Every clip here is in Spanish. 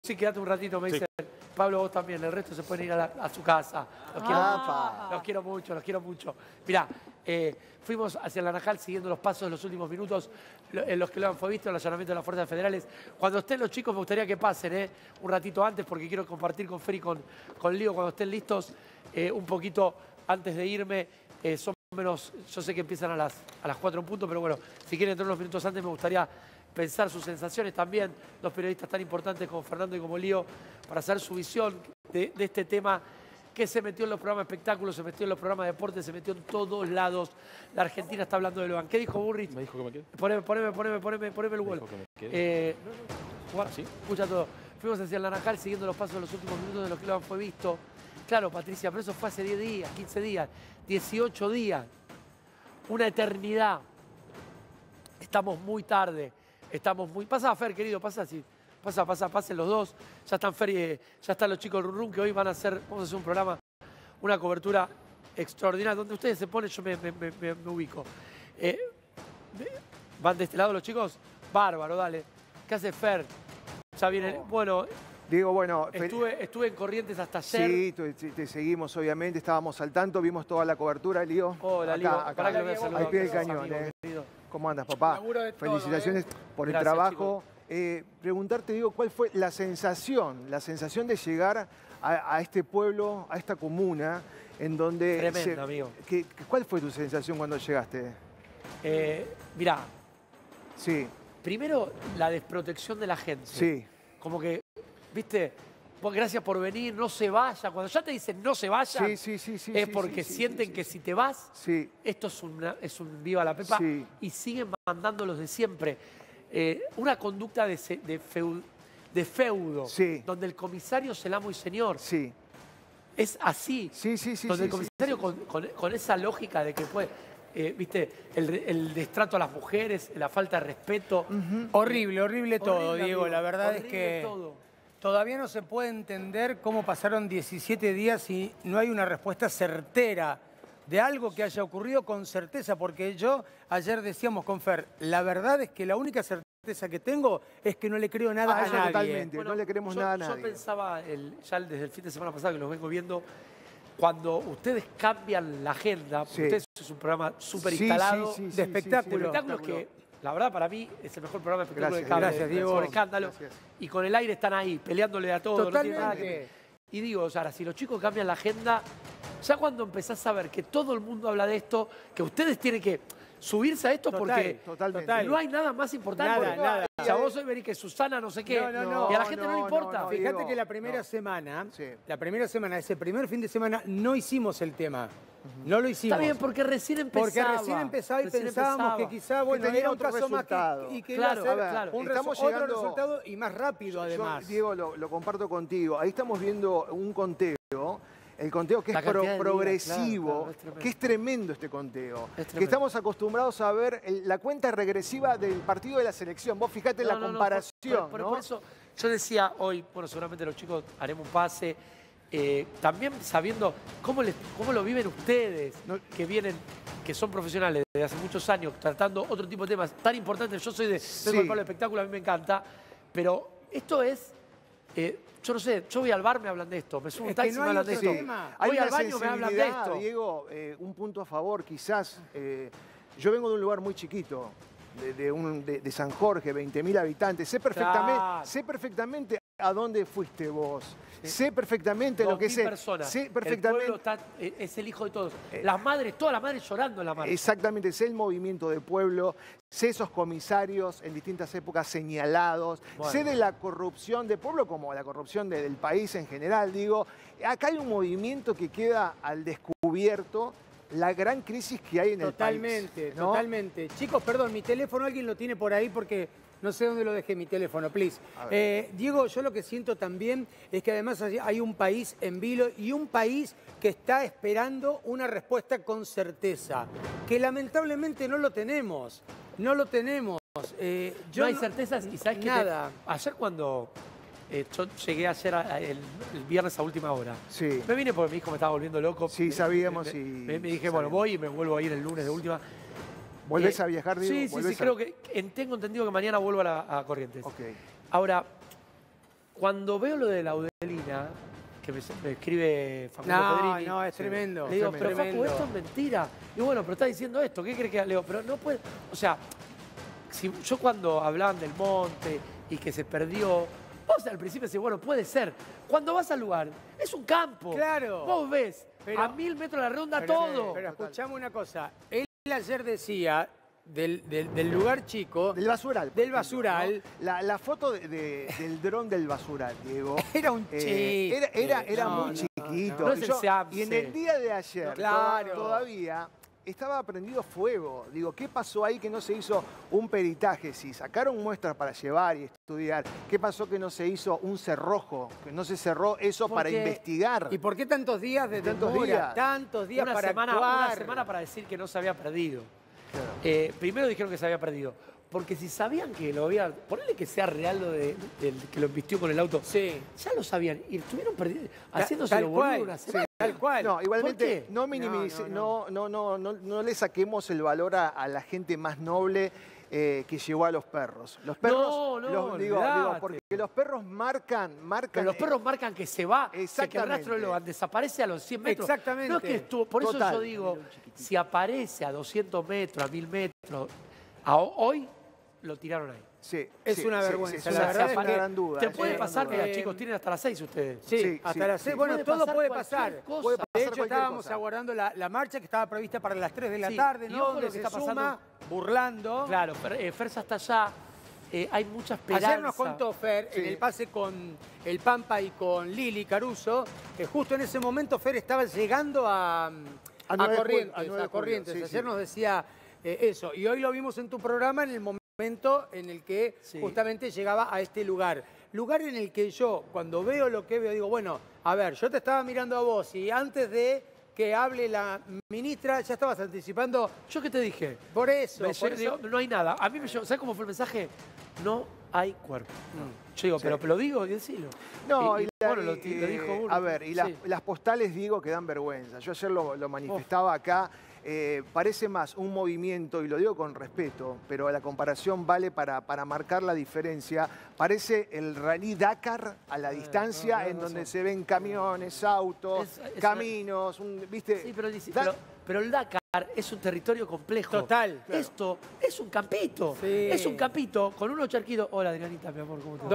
Sí, quédate un ratito, me dicen. Pablo, vos también, el resto se pueden ir a su casa. Los quiero mucho, los quiero mucho. Mirá, fuimos hacia el Naranjal siguiendo los pasos de los últimos minutos, en los que lo han fue visto, el allanamiento de las fuerzas federales. Cuando estén los chicos, me gustaría que pasen un ratito antes, porque quiero compartir con Fer y con Lío, cuando estén listos, un poquito antes de irme. Son menos, yo sé que empiezan a las 4 en punto, pero bueno, si quieren entrar unos minutos antes, me gustaría pensar sus sensaciones también, dos periodistas tan importantes como Fernando y como Lío, para saber su visión de este tema que se metió en los programas de espectáculos, se metió en los programas de deporte, se metió en todos lados. La Argentina está hablando de Logan. ¿Qué dijo Burrich? Me dijo que me quede. Poneme el gol. ¿Sí? Escucha todo. Fuimos hacia el Naranjal siguiendo los pasos de los últimos minutos de lo que Logan fue visto. Claro, Patricia, pero eso fue hace 10 días, 15 días, 18 días. Una eternidad. Estamos muy tarde. Estamos muy... Pasa, Fer, querido, pasa así. Pasen los dos. Ya están Fer y ya están los chicos del Run, que hoy vamos a hacer un programa, una cobertura extraordinaria. Donde ustedes se ponen, yo me ubico. ¿Van de este lado los chicos? Bárbaro, dale. ¿Qué hace Fer? Ya viene... Bueno... Diego, bueno... Estuve en Corrientes hasta ayer. Sí, te seguimos, obviamente. Estábamos al tanto, vimos toda la cobertura, Lío. Hola, Lío. Acá, al pie del cañón, ¿Cómo andas, papá? Felicitaciones por el trabajo. Preguntarte, Diego, ¿cuál fue la sensación de llegar a este pueblo, a esta comuna, en donde... Tremendo, amigo. ¿Cuál fue tu sensación cuando llegaste? Mirá. Sí. Primero, la desprotección de la gente. Sí. Como que, viste, vos gracias por venir, no se vaya. Cuando ya te dicen no se vaya, es porque sienten que si te vas, esto es un viva la pepa y siguen mandando los de siempre. Una conducta de feudo, donde el comisario es el amo y señor. Es así. Donde el comisario con esa lógica de que puede... viste, el destrato a las mujeres, la falta de respeto. Horrible todo, Diego. La verdad es que todo. Todavía no se puede entender cómo pasaron 17 días y no hay una respuesta certera de algo que haya ocurrido con certeza. Porque yo ayer decíamos con Fer, la verdad es que la única certeza que tengo es que no le creo nada a nadie. Totalmente, bueno, no le creemos nada a nadie. Yo pensaba, ya desde el fin de semana pasado que los vengo viendo, cuando ustedes cambian la agenda, porque ustedes es un programa súper instalado de espectáculos. Espectáculos que, la verdad, para mí es el mejor programa de espectáculos de cable. Gracias, Diego. Por escándalo. Y con el aire están ahí, peleándole a todos. Totalmente. No tiene nada que... Y digo, ahora, si los chicos cambian la agenda, ya cuando empezás a ver que todo el mundo habla de esto, que ustedes tienen que subirse a esto porque no hay nada más importante. Nada. Ya vos hoy venís que Susana no sé qué. Y a la gente no le importa. Fíjate que la primera semana, ese primer fin de semana, no hicimos el tema. No lo hicimos. Está bien, porque recién empezaba. Y pensábamos que quizá, bueno, era un caso más y que iba a ser otro resultado y más rápido, además. Yo, Diego, lo comparto contigo. Ahí estamos viendo un conteo. El conteo que es progresivo, que es tremendo este conteo. Que estamos acostumbrados a ver la cuenta regresiva del partido de la selección. Vos fijate la comparación. Por eso yo decía hoy, bueno, seguramente los chicos haremos un pase, también sabiendo cómo lo viven ustedes, que vienen, que son profesionales desde hace muchos años, tratando otro tipo de temas tan importantes. Yo soy de espectáculo, a mí me encanta, pero esto es... yo no sé, yo voy al bar, me hablan de esto, me subo un taxi, me hablan de esto. Voy al baño, me hablan de esto. Diego, un punto a favor, quizás. Yo vengo de un lugar muy chiquito, de San Jorge, 20.000 habitantes. Sé perfectamente a dónde fuiste vos. Sé perfectamente lo que sé. Sé perfectamente. El pueblo es el hijo de todos. Las madres, todas las madres llorando en la marcha. Exactamente, sé el movimiento de pueblo, sé esos comisarios en distintas épocas señalados, sé de la corrupción de pueblo como la corrupción del país en general. Digo, acá hay un movimiento que queda al descubierto. La gran crisis que hay en el país. Totalmente. Chicos, perdón, mi teléfono, alguien lo tiene por ahí porque no sé dónde lo dejé, mi teléfono, please. Diego, yo lo que siento también es que además hay un país en vilo y un país que está esperando una respuesta con certeza, que lamentablemente no lo tenemos. No lo tenemos. No hay certezas y ¿sabes qué? Nada. Ayer cuando... yo llegué ayer el viernes a última hora. Me vine porque mi hijo me estaba volviendo loco. Sabíamos me dije, bueno, voy y me vuelvo a ir el lunes de última. ¿Vuelves a viajar, Diego? Sí, creo que tengo entendido que mañana vuelvo a Corrientes. Ahora, Cuando veo lo de la Laudelina, que me escribe Facundo Pedrini. No, es tremendo. Le digo, pero Facu, esto es mentira. Y bueno, pero está diciendo esto, ¿qué crees que le digo? Pero no puede, o sea, si yo cuando hablaban del monte y que se perdió, vos al principio decís, bueno, puede ser. Cuando vas al lugar, es un campo. Claro. Vos ves a 1000 metros de la redonda todo. Pero escuchame una cosa. Él ayer decía del lugar chico. Del basural. Del basural. ¿No? La foto del dron del basural, Diego. Era un chiste. Era muy chiquito. No es el Seamse. Y en el día de ayer, claro, todavía estaba prendido fuego. Digo, ¿qué pasó ahí que no se hizo un peritaje? Si sacaron muestras para llevar y estudiar, ¿qué pasó que no se hizo un cerrojo? Que no se cerró eso para investigar. ¿Y por qué tantos días de demora? Tantos días para actuar. Una semana para decir que no se había perdido. Claro. Primero dijeron que se había perdido. Porque si sabían que lo había... Ponele que sea real lo de que lo embistió con el auto. Sí. Ya lo sabían. Y estuvieron haciéndose lo boludo una semana. Tal cual. No, igualmente, no minimice, no le saquemos el valor a la gente más noble que llevó a los perros. Los perros, digo, porque los perros marcan. Pero los perros marcan que se va, que el rastro lo desaparece a los 100 metros. Exactamente. No es que estuvo, por eso yo digo, si aparece a 200 metros, a 1000 metros, hoy lo tiraron ahí. Sí, es una vergüenza. La verdad es que gran duda. Te puede pasar, mira, chicos, tienen hasta las 6 ustedes. Sí, hasta las 6. Bueno, todo puede pasar. De hecho, estábamos cosa. aguardando la marcha que estaba prevista para las 3 de la tarde, ¿no? Donde se está pasando, burlando. Claro, Ferza está allá. Hay mucha esperanza. Ayer nos contó Fer, en el pase con el Pampa y con Lili Caruso, que justo en ese momento Fer estaba llegando a Corrientes. Ayer nos decía eso. Y hoy lo vimos en tu programa en el momento en el que justamente llegaba a este lugar. Lugar en el que yo, cuando veo lo que veo, digo, bueno, a ver, yo te estaba mirando a vos y antes de que hable la ministra, ya estabas anticipando. ¿Yo qué te dije? Por eso. Digo, no hay nada. A mí me llegó, ¿sabes cómo fue el mensaje? No hay cuerpo. Yo digo, pero lo digo y decilo. No, bueno, lo dijo uno. A ver, y las postales, digo, que dan vergüenza. Yo ayer lo manifestaba acá. Parece más un movimiento, y lo digo con respeto, pero la comparación vale para marcar la diferencia. Parece el Rally Dakar a la distancia, en donde se ven camiones, autos, caminos, ¿viste? Sí, pero el Dakar es un territorio complejo. Total. Claro. Esto es un campito. Sí. Es un campito con unos charquitos. Hola, Adrianita, mi amor, ¿cómo te va?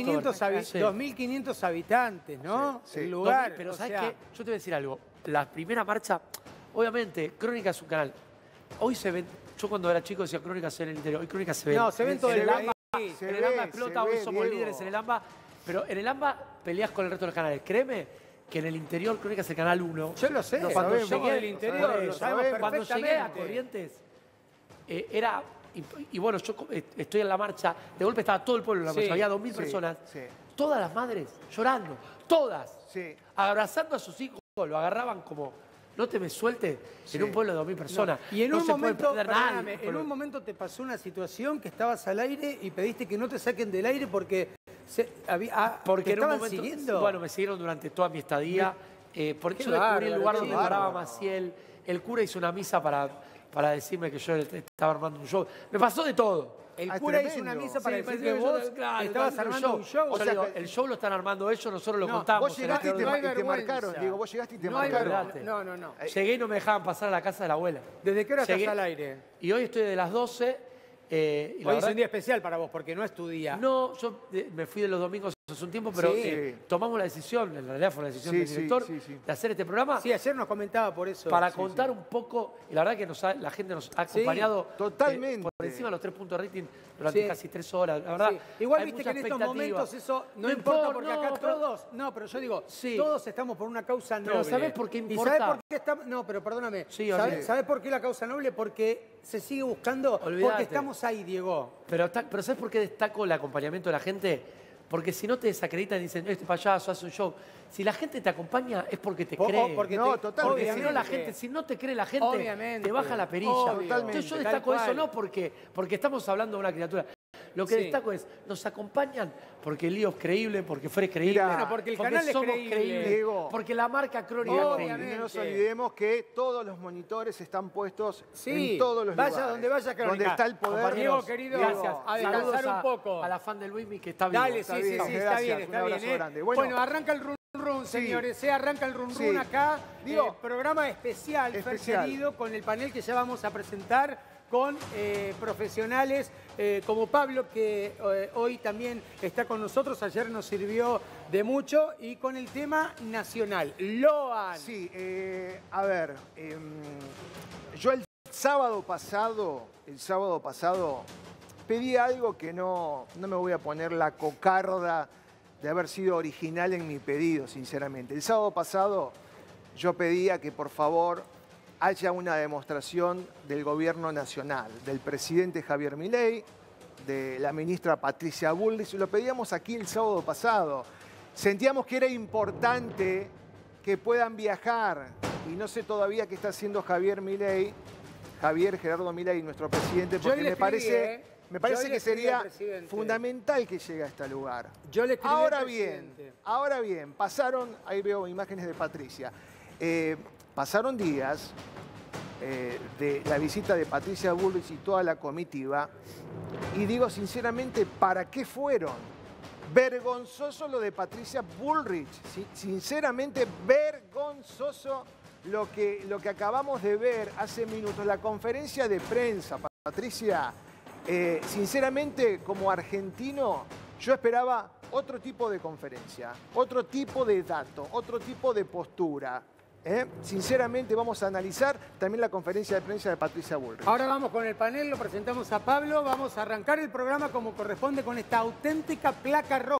2.500 habitantes, ¿no? Sí. El lugar. Pero ¿sabes qué? Yo te voy a decir algo. La primera marcha... Obviamente, Crónica es un canal. Hoy se ven, yo cuando era chico decía Crónica se ven en el interior, hoy Crónica se ven. No, se ven todo el AMBA. En el AMBA explota, hoy somos líderes en el AMBA, pero en el AMBA peleas con el resto de los canales. Créeme que en el interior Crónica es el canal 1. Yo lo sé, cuando llegué del interior, lo sabemos cuando llegué a Corrientes, era... Y bueno, yo estoy en la marcha, de golpe estaba todo el pueblo en la marcha, había 2.000 personas. Todas las madres llorando, todas, abrazando a sus hijos, lo agarraban como... No te me sueltes en un pueblo de 2.000 personas. No. Y en un momento, en un momento te pasó una situación que estabas al aire y pediste que no te saquen del aire porque porque en un momento, siguiendo. Bueno, me siguieron durante toda mi estadía. Porque yo descubrí el lugar donde paraba Maciel. El cura hizo una misa para decirme que yo estaba armando un show. Me pasó de todo. El cura hizo una misa para decir que vos estabas armando un show. O sea, digo, el show lo están armando ellos, nosotros lo contamos. Vos llegaste y te marcaron, Diego, vos llegaste y te marcaron. No. Llegué y no me dejaban pasar a la casa de la abuela. ¿Desde qué hora estás al aire? Y hoy estoy de las 12. Hoy es un día especial para vos, porque no es tu día. No, yo me fui de los domingos hace un tiempo, pero tomamos la decisión, en realidad fue la decisión del director, de hacer este programa. Sí, ayer nos comentaba por eso. Para contar un poco, y la verdad que la gente nos ha acompañado totalmente por encima de los 3 puntos de rating durante casi 3 horas. La verdad, igual viste que en estos momentos eso no importa porque acá todos... No, pero yo digo, todos estamos por una causa noble. Pero ¿sabés por qué importa? ¿Y sabés por qué estamos...? No, pero perdóname. ¿Sabés por qué la causa noble? Porque se sigue buscando, porque estamos ahí, Diego. Pero ¿sabés por qué destaco el acompañamiento de la gente? Porque si no te desacreditan y dicen, este payaso hace un show. Si la gente te acompaña es porque te cree. Porque si no la gente, si no te cree la gente, te baja la perilla. Totalmente. Entonces yo destaco eso no porque estamos hablando de una criatura. Lo que destaco es, nos acompañan porque el lío es creíble, porque Fred es creíble, bueno, porque el canal es creíble, Diego, porque la marca Crónica es creíble. No nos olvidemos que todos los monitores están puestos en todos los lugares. Vaya donde vaya Crónica. Donde está el poder. Diego, querido, gracias. A descansar un poco. A la fan de Luismi que está bien. Dale, sí, está bien. Un abrazo grande. Bueno, arranca el run, señores. Arranca el run acá. Programa especial, querido, con el panel que ya vamos a presentar con profesionales como Pablo, que hoy también está con nosotros. Ayer nos sirvió de mucho y con el tema nacional. Loan. Sí, a ver, yo el sábado pasado pedí algo que no me voy a poner la cocarda de haber sido original en mi pedido, sinceramente. El sábado pasado yo pedía que por favor haya una demostración del gobierno nacional, del presidente Javier Milei, de la ministra Patricia Bullrich. Lo pedíamos aquí el sábado pasado. Sentíamos que era importante que puedan viajar y no sé todavía qué está haciendo Javier Gerardo Milei, nuestro presidente, porque me parece que sería fundamental que llegue a este lugar. Yo le escribí ahora bien, pasaron, ahí veo imágenes de Patricia, pasaron días de la visita de Patricia Bullrich y toda la comitiva, y digo sinceramente, ¿para qué fueron? Vergonzoso lo de Patricia Bullrich, sinceramente vergonzoso lo que acabamos de ver hace minutos, la conferencia de prensa. Patricia, sinceramente como argentino yo esperaba otro tipo de conferencia, otro tipo de dato, otro tipo de postura. Sinceramente vamos a analizar también la conferencia de prensa de Patricia Bullrich. Ahora vamos con el panel, lo presentamos a Pablo, vamos a arrancar el programa como corresponde con esta auténtica placa roja.